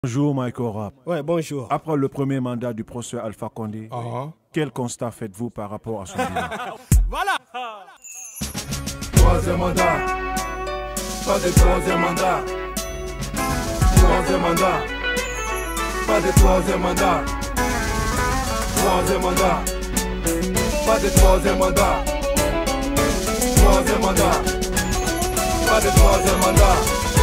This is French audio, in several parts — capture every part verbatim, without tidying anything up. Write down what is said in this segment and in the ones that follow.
Bonjour Michael Rap. Ouais, bonjour. Après le premier mandat du professeur Alpha Condé, uh -huh. quel constat faites-vous par rapport à son bilan? Voilà. Troisième mandat. Pas de troisième mandat. Troisième mandat. Pas de troisième mandat. Troisième mandat. Pas de troisième mandat. Troisième mandat. Pas de troisième mandat.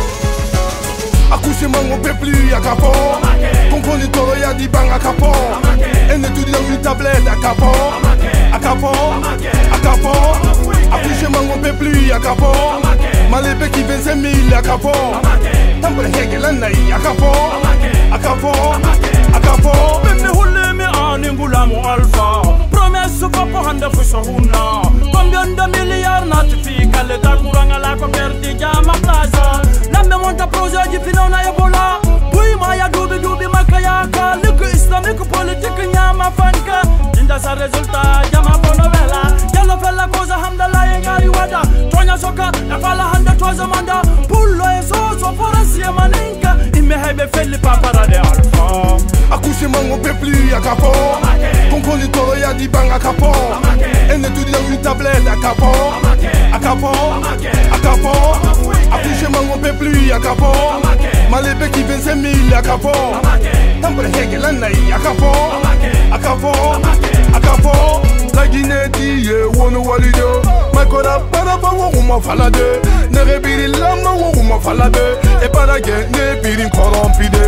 Accouchement on peut plus à capot. Comprenez toro y'a dit bang à capot. Un étudiant une tablette à capot. À capot. À capot. Accouchement on peut plus à capot. Malébé qui vingt-cinq mille à capot. Tambour hegel à naï à capot. À capot. À capot. Benne hulle me aningula mo alpha. Promesse pas pour handa fuso huna. Combien de milliards notifica le da kuranga la ko perdi jama plaza. Lambe monta projet di finona ebola. Bui maya dubi dubi makayaka. Liku islamique politique nyama fanka. Jinda sa resultat jama bonovela. Yalo fella cosa hamdala yengari wada. Tonya soka na fala handa toza manda. Pullo e so so forasi maninka. Ime hebe feli papara de alpha. Accouchement on peut plus à capot. Comprenez toro y'a dit bang à capot. Un étudiant une tablette à capot. À capot. À capot. Accouchement on peut plus à capot. Malébé qui vingt-cinq mille à capot. Tambour hegel à naï à capot. À capot. À capot. La Guinée dit wono walido. Makora para pa wuma falade. Ne rebiri lama wuma falade. Et para gen ne biri corrompide.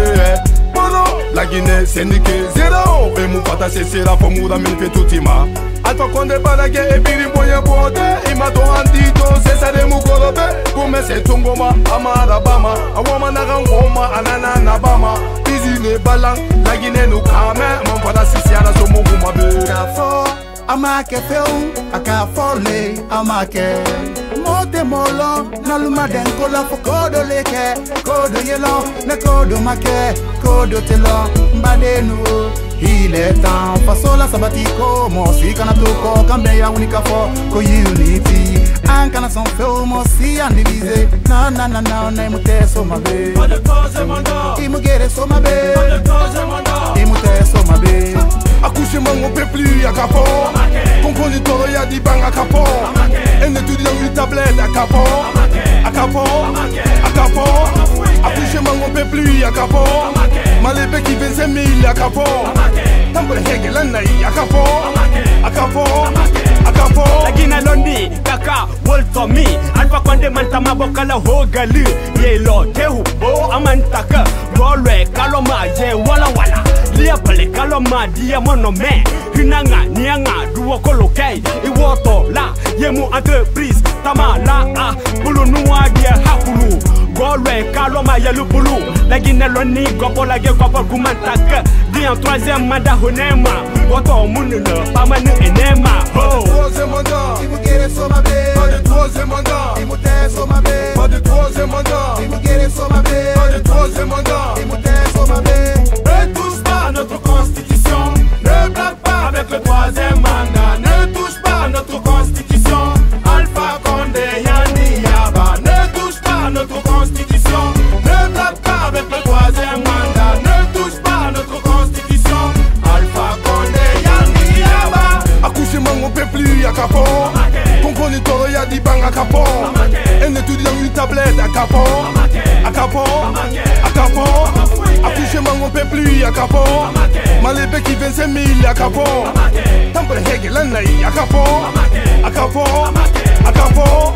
La Guinée syndiquée zéro. Et mon pata c'est sera pour mouda min fait tout ima. Alpha Condé balagé et biri boye bode. Ima to antito c'est ça de mou korobe. Comme c'est tongoma amara bama. Awama narangoma anana nabama. Izine balang la Guinée nous kame. Mon pata c'est siana so mou kumabe. Kafo amake feu akafole amake. Mote molo naluma den kola fo kodo leke. Kodo yelo ne kodo make. Kodo telo mbadenu. Il est temps fasola sabatiko. Mosi kana toko kambe ya unika fo. Ko unity ankana son feu mosi andivise. Na na na na na imute so mabe. Pas de troisième mandat. Imugere so mabe. Pas de troisième mandat. Imute so mabe. Accouchement on peut plus à capot. Comprenez toro y'a dit bang à capot. Un étudiant une tablette à capot. À capot. À capot. Accouchement on peut plus à capot. Malébé qui vingt-cinq mille à capot. Tambour hegel à naï à capot. À capot. À capot. La Guinée londi kaka wolto mi. Alpha Condé mantama bokala hogali. Yelo tehu bo amantaka. Golwe kaloma je wala wala. Lia pale kaloma dia monome. Hinanga nianga duo kolokei. Iwoto la yemu entreprise. Tama la a bulu nuwa dia hakulu. Golwe kaloma yelu bulu. La Guinée loni gopo la ge gopo kumantaka. Di en troisième mandat honema. Woto mununa pamanu enema. Ho. Troisième mandat. Imugere so mabe. Pas de troisième mandat. Imute so mabe. Pas de troisième mandat. Imugere so mabe. Pas de troisième mandat. Imute so mabe. Ne touche pas à notre constitution. Ne blague pas avec le troisième mandat. Ne touche pas à notre constitution. Alpha Condé Yani Yaba. Ne touche pas à notre constitution. Ne blague pas avec le troisième mandat. Ne touche pas à notre constitution. Alpha Condé Yani Yaba. Accouchement on peut plus à capot. Comprenez toro y'a dit bang à capot. Un étudiant une tablette à capot. À capot. À capot. Accouchement on peut plus à capot. Malébé qui vingt-cinq mille à capot. Tambour hegel à naï à capot. À capot. À capot.